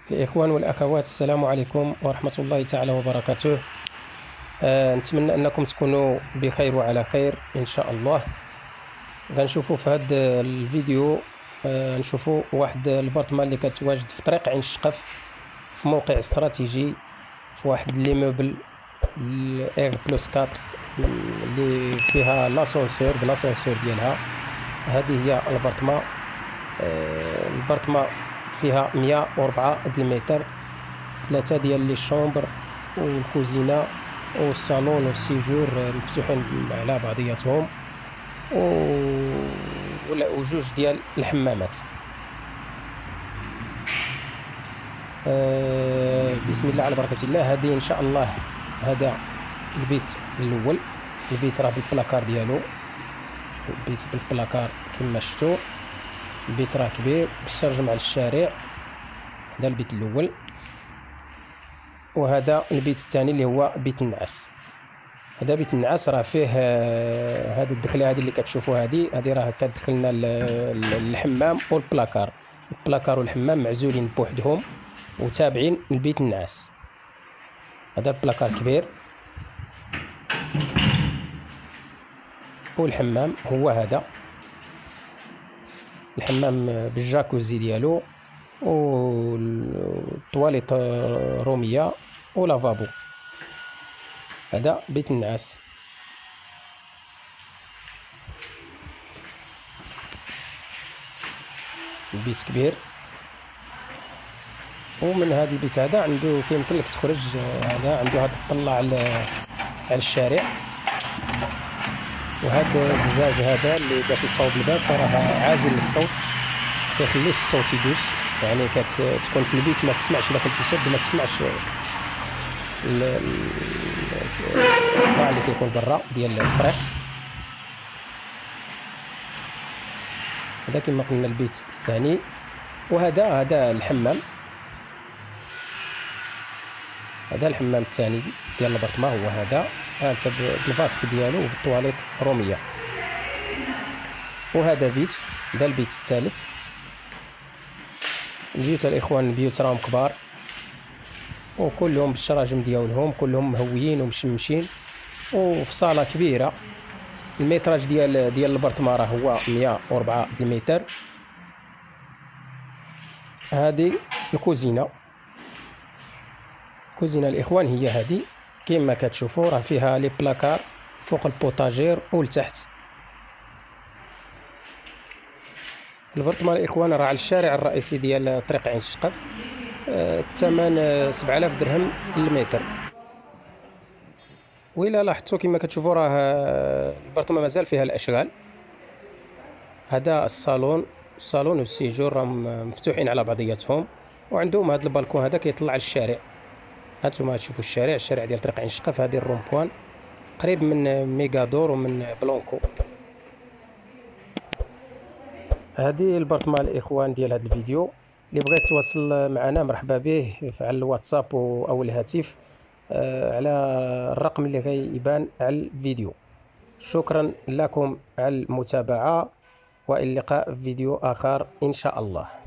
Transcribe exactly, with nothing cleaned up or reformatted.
الإخوان والأخوات، السلام عليكم ورحمة الله تعالى وبركاته. أه نتمنى أنكم تكونوا بخير وعلى خير إن شاء الله. غنشوفوا في هذا الفيديو أه نشوفوا واحد البارتمان اللي كتواجد في طريق عين الشقف، في موقع استراتيجي، في واحد ليموبل اير بلس أربعة اللي فيها لاسونسور بلاسونسور ديالها. هذه هي البارتمان. أه البارتمان فيها مية وأربعة المتر، ثلاثة ديال لي شومبر والكوزينة والصالون والسيجور مفتوحين على بعضياتهم، وجوج ديال الحمامات. أه بسم الله على بركة الله. هذه ان شاء الله هذا البيت الاول. البيت راه بالبلاكار ديالو، البيت بالبلاكار كما شفتوا. البيت راه كبير بالشرج مع الشارع. هذا البيت الاول، وهذا البيت الثاني اللي هو بيت النعاس. هذا بيت النعاس راه فيه هذه الدخله هذه اللي كتشوفوا، هذه هذه راه كتدخلنا الحمام والبلاكار. البلاكار والحمام معزولين بوحدهم وتابعين لبيت النعاس. هذا البلاكار كبير، والحمام هو هذا الحمام بالجاكوزي ديالو والطواليط روميه ولافابو. هذا بيت النعاس. البيت كبير، ومن هذا البيت هذا عنده كيمكن لك تخرج. هذا عنده هذا الطلع على على الشارع، وهذا الزجاج هذا اللي باش يصاوب الباب فراه عازل للصوت، كيخليش الصوت يدوز. يعني كتكون في البيت ما تسمعش، الا كنتي سد ما تسمعش الصداع اللي كيكون برا ديال الطريق. هذا كما قلنا البيت الثاني، وهذا هذا الحمام. هذا الحمام الثاني ديال البارتمان هو هذا، هانت بالفاسك ديالو وبالطواليط روميه. وهذا بيت، هذا البيت الثالث. البيوت الاخوان البيوت راهم كبار، وكلهم بالشراجم ديالهم، كلهم مهويين ومشمشين، وفي صاله كبيره. الميتراج ديال ديال البارتمان راه هو مية وأربعة المتر. هذه الكوزينه. الكوزينه الاخوان هي هذه كما كتشوفوا، راه فيها لي بلاكار فوق البوطاجير ولتحت. البارتمان الاخوان راه على الشارع الرئيسي ديال طريق عين الشقف. الثمن سبعة آلاف درهم للمتر. وإلا لاحظتوا كما كتشوفوا راه البارتمان مازال فيها الاشغال. هذا الصالون، الصالون والسيجور راهم مفتوحين على بعضياتهم، وعندهم هذا البالكون هذا كيطلع على الشارع. هانتوما تشوفوا الشارع، الشارع ديال طريق عين الشقف. هذه الرومبوان قريب من ميغادور ومن بلونكو. هذه البارتمان الاخوان ديال هذا الفيديو. اللي بغى يتواصل معنا مرحبا به على الواتساب او الهاتف على الرقم اللي غيبان على الفيديو. شكرا لكم على المتابعة، والى اللقاء في فيديو آخر إن شاء الله.